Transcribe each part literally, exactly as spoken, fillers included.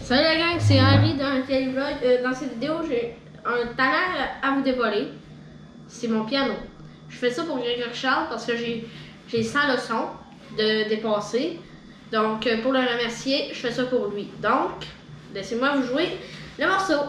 Salut la gang, c'est Henri dans quel vlog. Euh, dans cette vidéo, j'ai un talent à vous dévoiler. C'est mon piano. Je fais ça pour Grégory Charles parce que j'ai cent leçons de dépasser. Donc pour le remercier, je fais ça pour lui. Donc, laissez-moi vous jouer le morceau.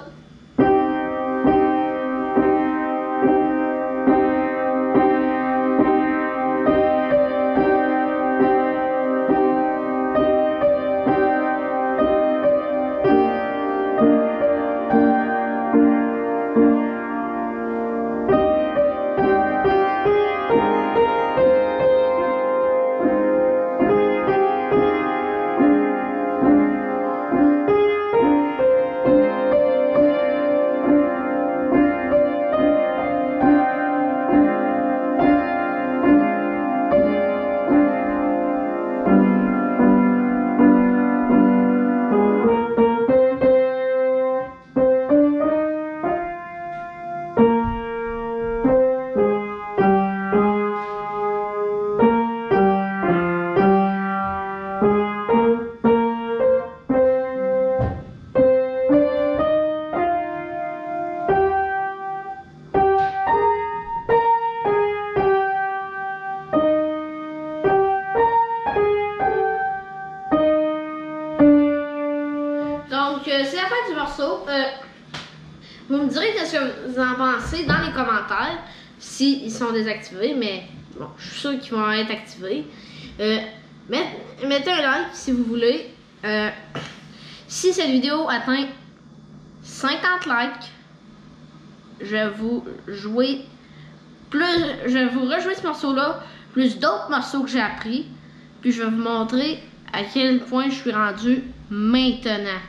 Donc, euh, c'est la fin du morceau. Euh, vous me direz qu'est-ce que vous en pensez dans les commentaires, s'ils si sont désactivés, mais bon, je suis sûre qu'ils vont être activés. Euh, met, mettez un like si vous voulez. Euh, si cette vidéo atteint cinquante likes, je vais vous jouer plus, je vais vous rejouer ce morceau-là, plus d'autres morceaux que j'ai appris, puis je vais vous montrer à quel point je suis rendu maintenant.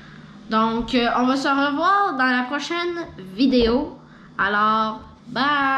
Donc, euh, on va se revoir dans la prochaine vidéo. Alors, bye!